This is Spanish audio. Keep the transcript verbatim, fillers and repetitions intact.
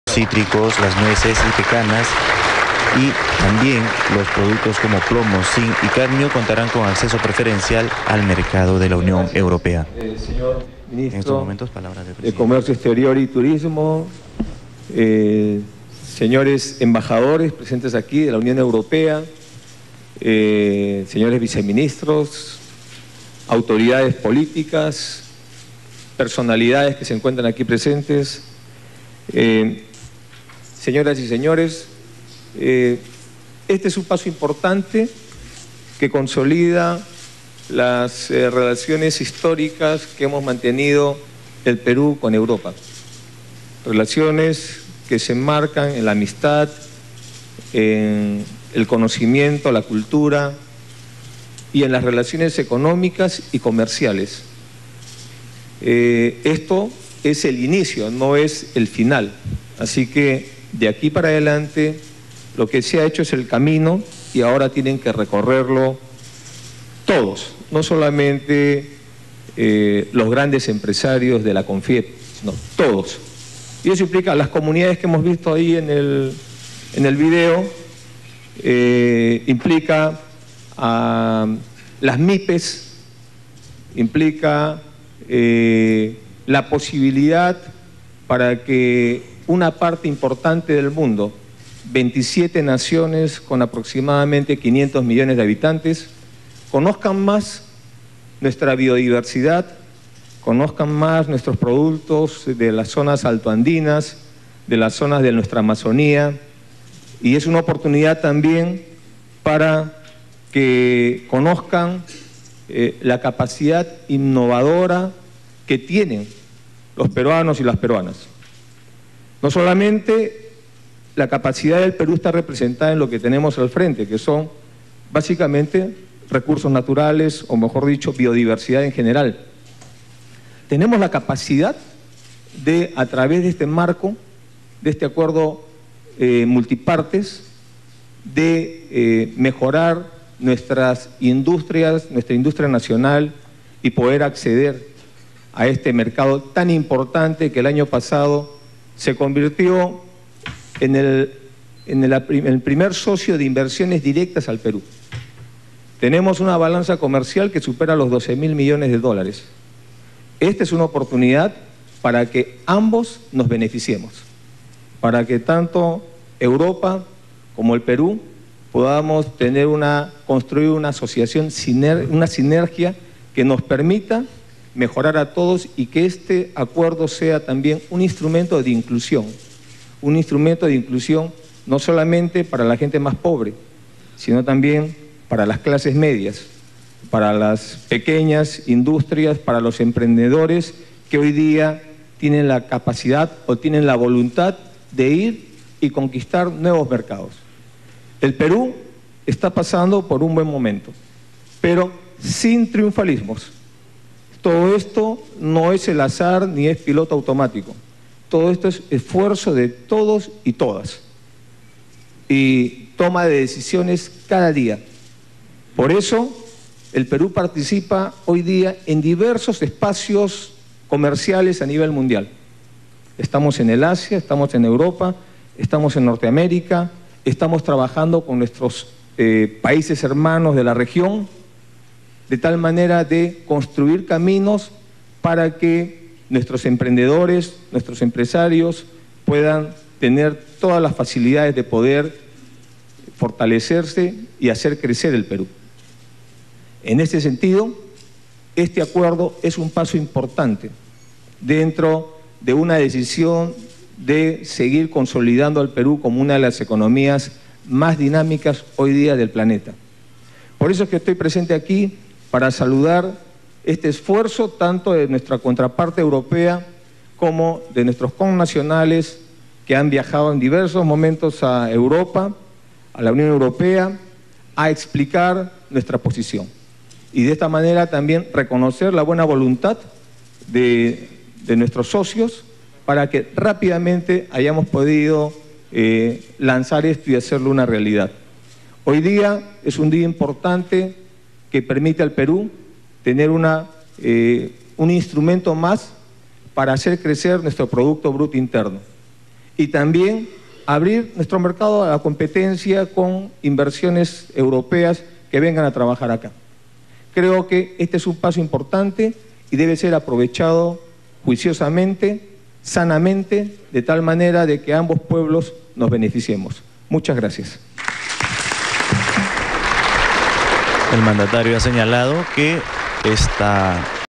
cítricos, las nueces y pecanas, y también los productos como plomo, zinc y cadmio contarán con acceso preferencial al mercado de la Unión Europea. Eh, señor ministro en estos momentos, palabras del presidente. de Comercio Exterior y Turismo, eh, señores embajadores presentes aquí de la Unión Europea, eh, señores viceministros, autoridades políticas, personalidades que se encuentran aquí presentes, eh, señoras y señores, eh, este es un paso importante que consolida las eh, relaciones históricas que hemos mantenido el Perú con Europa. Relaciones que se enmarcan en la amistad, en el conocimiento, la cultura y en las relaciones económicas y comerciales. Eh, esto es el inicio, no es el final. Así que de aquí para adelante lo que se ha hecho es el camino y ahora tienen que recorrerlo todos, no solamente eh, los grandes empresarios de la CONFIEP, sino todos. Y eso implica las comunidades que hemos visto ahí en el, en el video, eh, implica a las MIPES, implica eh, la posibilidad para que una parte importante del mundo, veintisiete naciones con aproximadamente quinientos millones de habitantes, conozcan más nuestra biodiversidad, conozcan más nuestros productos de las zonas altoandinas, de las zonas de nuestra Amazonía, y es una oportunidad también para que conozcan eh, la capacidad innovadora que tienen los peruanos y las peruanas. No solamente la capacidad del Perú está representada en lo que tenemos al frente, que son básicamente recursos naturales, o mejor dicho, biodiversidad en general. Tenemos la capacidad de, a través de este marco, de este acuerdo eh, multipartes, de eh, mejorar nuestras industrias, nuestra industria nacional y poder acceder a este mercado tan importante que el año pasado se convirtió en el, en el, en el primer socio de inversiones directas al Perú. Tenemos una balanza comercial que supera los doce mil millones de dólares. Esta es una oportunidad para que ambos nos beneficiemos, para que tanto Europa como el Perú podamos tener una, construir una asociación, una sinergia que nos permita mejorar a todos y que este acuerdo sea también un instrumento de inclusión, un instrumento de inclusión no solamente para la gente más pobre, sino también para las clases medias, para las pequeñas industrias, para los emprendedores que hoy día tienen la capacidad o tienen la voluntad de ir y conquistar nuevos mercados. El Perú está pasando por un buen momento, pero sin triunfalismos. Todo esto no es el azar ni es piloto automático. Todo esto es esfuerzo de todos y todas. Y toma de decisiones cada día. Por eso, el Perú participa hoy día en diversos espacios comerciales a nivel mundial. Estamos en el Asia, estamos en Europa, estamos en Norteamérica, estamos trabajando con nuestros eh, países hermanos de la región, de tal manera de construir caminos para que nuestros emprendedores, nuestros empresarios puedan tener todas las facilidades de poder fortalecerse y hacer crecer el Perú. En este sentido, este acuerdo es un paso importante dentro de una decisión de seguir consolidando al Perú como una de las economías más dinámicas hoy día del planeta. Por eso es que estoy presente aquí para saludar este esfuerzo tanto de nuestra contraparte europea como de nuestros connacionales que han viajado en diversos momentos a Europa, a la Unión Europea, a explicar nuestra posición. Y de esta manera también reconocer la buena voluntad de, de nuestros socios para que rápidamente hayamos podido eh, lanzar esto y hacerlo una realidad. Hoy día es un día importante que permite al Perú tener una, eh, un instrumento más para hacer crecer nuestro Producto Bruto Interno y también abrir nuestro mercado a la competencia con inversiones europeas que vengan a trabajar acá. Creo que este es un paso importante y debe ser aprovechado juiciosamente, sanamente, de tal manera de que ambos pueblos nos beneficiemos. Muchas gracias. El mandatario ha señalado que esta